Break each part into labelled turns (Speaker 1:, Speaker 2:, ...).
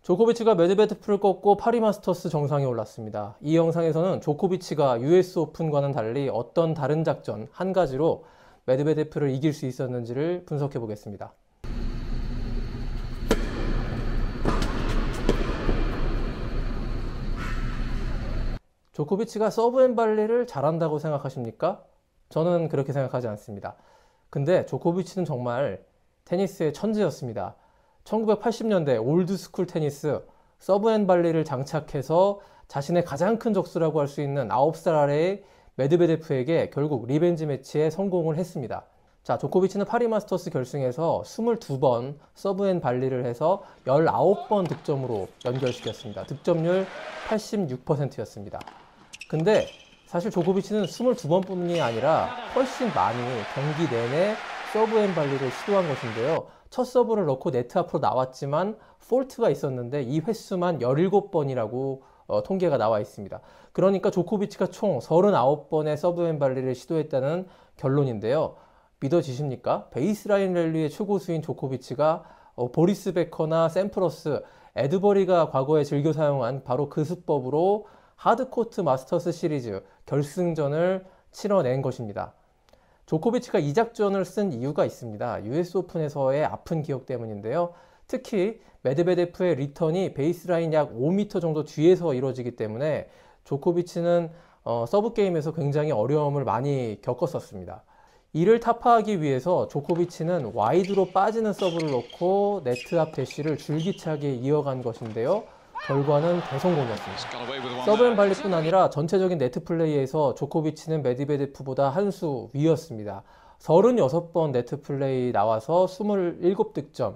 Speaker 1: 조코비치가 메드베데프를 꺾고 파리 마스터스 정상에 올랐습니다. 이 영상에서는 조코비치가 US 오픈과는 달리 어떤 다른 작전 한 가지로 메드베데프를 이길 수 있었는지를 분석해 보겠습니다. 조코비치가 서브 앤 발리를 잘한다고 생각하십니까? 저는 그렇게 생각하지 않습니다. 근데 조코비치는 정말 테니스의 천재였습니다. 1980년대 올드스쿨 테니스 서브 앤 발리를 장착해서 자신의 가장 큰 적수라고 할 수 있는 9살 아래의 메드베데프에게 결국 리벤지 매치에 성공을 했습니다. 자, 조코비치는 파리 마스터스 결승에서 22번 서브 앤 발리를 해서 19번 득점으로 연결시켰습니다. 득점률 86%였습니다. 근데 사실 조코비치는 22번뿐이 아니라 훨씬 많이 경기 내내 서브 앤 발리를 시도한 것인데요. 첫 서브를 넣고 네트 앞으로 나왔지만 폴트가 있었는데 이 횟수만 17번이라고 통계가 나와 있습니다. 그러니까 조코비치가 총 39번의 서브 앤 발리를 시도했다는 결론인데요. 믿어지십니까? 베이스라인 랠리의 초고수인 조코비치가 보리스 베커나 샘프러스, 에드버리가 과거에 즐겨 사용한 바로 그 수법으로 하드코트 마스터스 시리즈 결승전을 치러낸 것입니다. 조코비치가 이 작전을 쓴 이유가 있습니다. US 오픈에서의 아픈 기억 때문인데요. 특히 메드베데프의 리턴이 베이스라인 약 5m 정도 뒤에서 이루어지기 때문에 조코비치는 서브 게임에서 굉장히 어려움을 많이 겪었었습니다. 이를 타파하기 위해서 조코비치는 와이드로 빠지는 서브를 넣고 네트 앞 대시를 줄기차게 이어간 것인데요. 결과는 대성공이었습니다. 서브 앤 발리뿐 아니라 전체적인 네트 플레이에서 조코비치는 메드베데프보다 한 수 위였습니다. 36번 네트 플레이 나와서 27득점,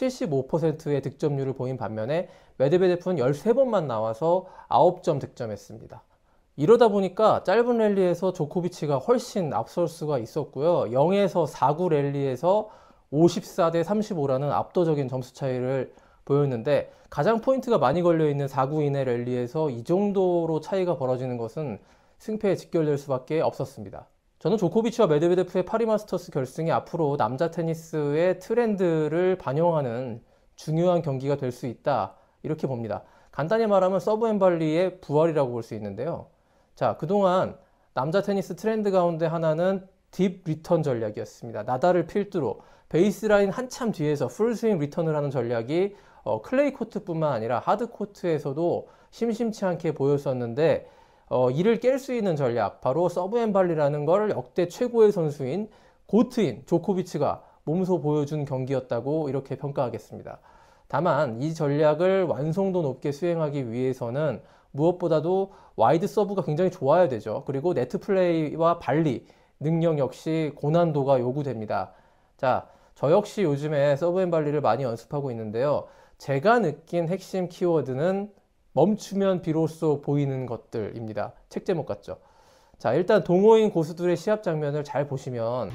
Speaker 1: 75%의 득점률을 보인 반면에 메드베데프는 13번만 나와서 9점 득점했습니다. 이러다 보니까 짧은 랠리에서 조코비치가 훨씬 앞설 수가 있었고요. 0에서 4구 랠리에서 54대 35라는 압도적인 점수 차이를 보였는데 가장 포인트가 많이 걸려있는 4구 이내 랠리에서 이 정도로 차이가 벌어지는 것은 승패에 직결될 수밖에 없었습니다. 저는 조코비치와 메드베데프의 파리 마스터스 결승이 앞으로 남자 테니스의 트렌드를 반영하는 중요한 경기가 될 수 있다, 이렇게 봅니다. 간단히 말하면 서브 앤 발리의 부활이라고 볼 수 있는데요. 자, 그동안 남자 테니스 트렌드 가운데 하나는 딥 리턴 전략이었습니다. 나달을 필두로 베이스라인 한참 뒤에서 풀스윙 리턴을 하는 전략이 클레이 코트뿐만 아니라 하드 코트에서도 심심치 않게 보였었는데 이를 깰 수 있는 전략, 바로 서브 앤 발리라는 걸 역대 최고의 선수인 고트인 조코비치가 몸소 보여준 경기였다고 이렇게 평가하겠습니다. 다만 이 전략을 완성도 높게 수행하기 위해서는 무엇보다도 와이드 서브가 굉장히 좋아야 되죠. 그리고 네트 플레이와 발리 능력 역시 고난도가 요구됩니다. 자, 저 역시 요즘에 서브 앤 발리를 많이 연습하고 있는데요. 제가 느낀 핵심 키워드는 멈추면 비로소 보이는 것들입니다. 책 제목 같죠? 자, 일단 동호인 고수들의 시합 장면을 잘 보시면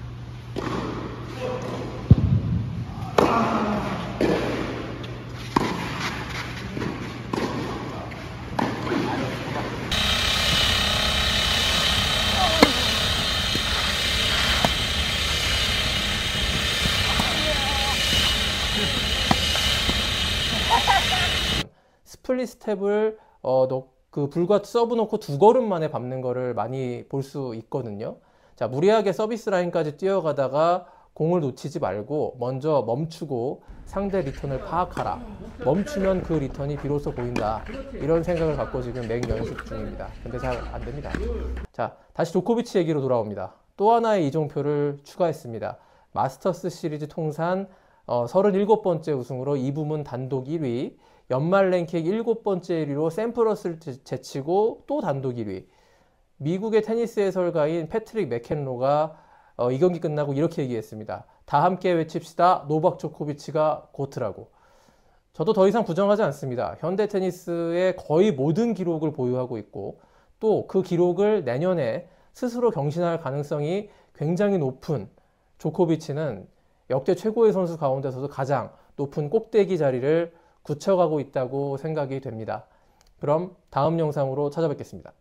Speaker 1: 스플릿 스텝을 불과 서브 놓고 2걸음 만에 밟는 거를 많이 볼 수 있거든요. 자, 무리하게 서비스 라인까지 뛰어가다가 공을 놓치지 말고 먼저 멈추고 상대 리턴을 파악하라. 멈추면 그 리턴이 비로소 보인다. 이런 생각을 갖고 지금 맹연습 중입니다. 근데 잘 안 됩니다. 자, 다시 조코비치 얘기로 돌아옵니다. 또 하나의 이종표를 추가했습니다. 마스터스 시리즈 통산 37번째 우승으로 이 부문 단독 1위, 연말 랭킹 7번째 1위로 샘프러스를 제치고 또 단독 1위. 미국의 테니스 해설가인 패트릭 맥켄로가 이 경기 끝나고 이렇게 얘기했습니다. 다 함께 외칩시다. 노박 조코비치가 고트라고. 저도 더 이상 부정하지 않습니다. 현대 테니스의 거의 모든 기록을 보유하고 있고 또 그 기록을 내년에 스스로 경신할 가능성이 굉장히 높은 조코비치는 역대 최고의 선수 가운데서도 가장 높은 꼭대기 자리를 굳혀가고 있다고 생각이 됩니다. 그럼 다음 영상으로 찾아뵙겠습니다.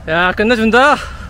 Speaker 1: 야, 끝내준다.